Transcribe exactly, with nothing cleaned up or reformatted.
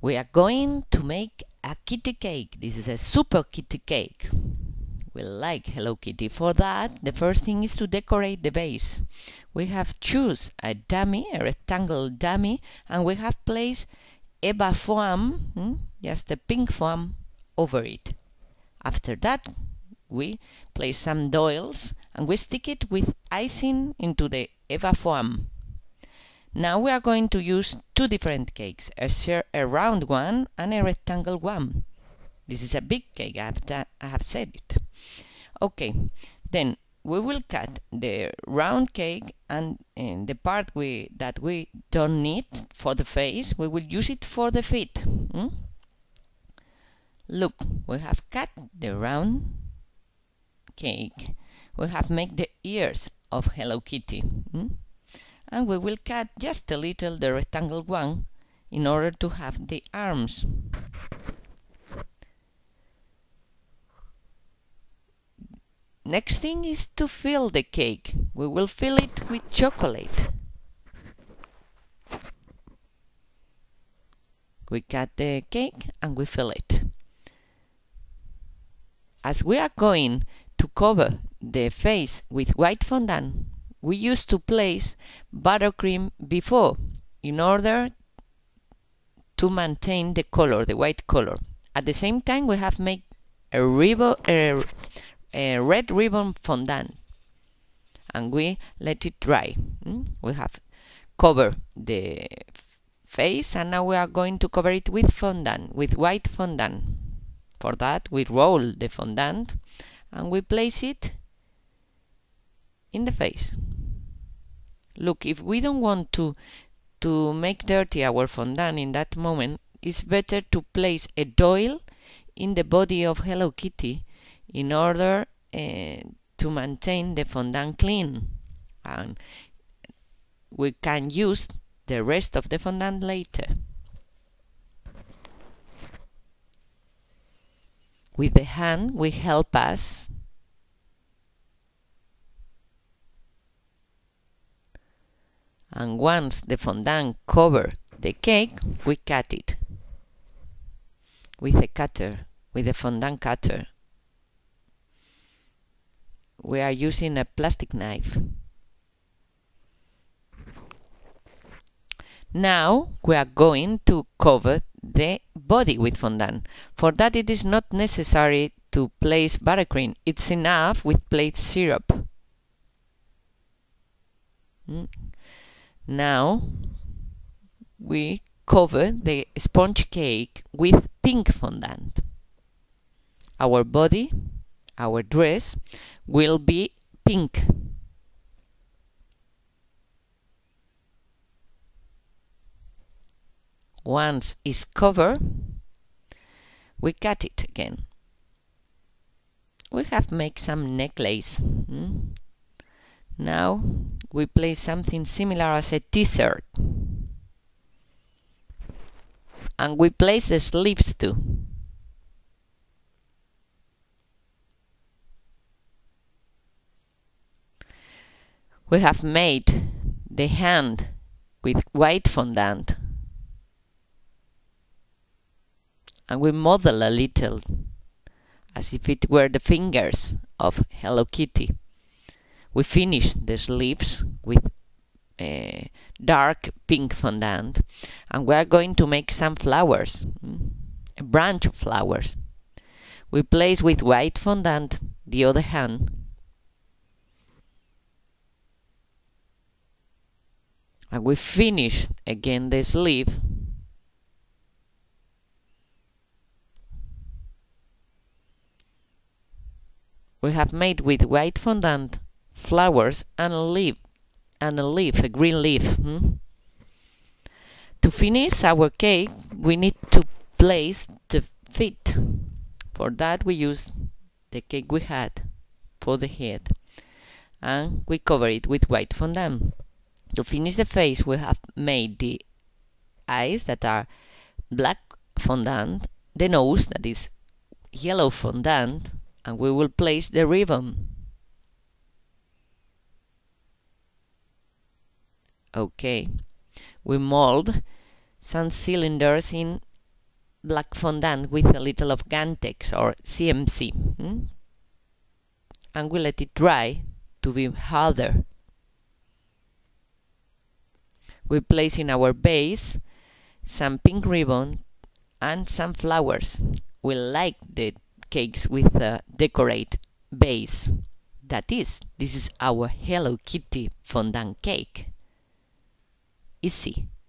We are going to make a kitty cake. This is a super kitty cake. We like Hello Kitty. For that, the first thing is to decorate the base. We have choose a dummy, a rectangle dummy, and we have placed Eva foam, hmm, just a pink foam, over it. After that, we place some doils and we stick it with icing into the Eva foam. Now we are going to use two different cakes, a, a round one and a rectangle one. This is a big cake, I have, I have said it. Okay, then we will cut the round cake, and, and the part we, that we don't need for the face, we will use it for the feet. Hmm? Look, we have cut the round cake. We have made the ears of Hello Kitty. Hmm? And we will cut just a little the rectangle one in order to have the arms. Next thing is to fill the cake. We will fill it with chocolate. We cut the cake and we fill it. As we are going to cover the face with white fondant, we used to place buttercream before in order to maintain the color, the white color. At the same time, we have made a, ribbon, a, a red ribbon fondant and we let it dry. Mm? We have covered the face and now we are going to cover it with fondant, with white fondant. For that, we roll the fondant and we place it in the face. Look, if we don't want to to make dirty our fondant in that moment, it's better to place a doil in the body of Hello Kitty in order uh, to maintain the fondant clean, and we can use the rest of the fondant later. With the hand, we help us and once the fondant covers the cake, we cut it with a cutter, with a fondant cutter. We are using a plastic knife. Now we are going to cover the body with fondant. For that, it is not necessary to place buttercream. It's enough with plain syrup. Mm. Now we cover the sponge cake with pink fondant. Our body, our dress, will be pink. Once it's covered, we cut it again. We have made some necklace. Hmm? Now we place something similar as a t-shirt. And we place the sleeves too. We have made the hand with white fondant. And we model a little, as if it were the fingers of Hello Kitty. We finish the sleeves with uh, dark pink fondant, and we are going to make some flowers, a branch of flowers. We place with white fondant the other hand, and we finish again the sleeve. We have made with white fondant flowers and a leaf, and a leaf, a green leaf. Hmm? To finish our cake, we need to place the feet. For that, we use the cake we had for the head, and we cover it with white fondant. To finish the face, we have made the eyes that are black fondant, the nose that is yellow fondant, and we will place the ribbon. Okay, we mold some cylinders in black fondant with a little of Gantex or C M C. Hmm? And we let it dry to be harder. We place in our base some pink ribbon and some flowers. We like the cakes with a decorate base. That is, this is our Hello Kitty fondant cake. Easy.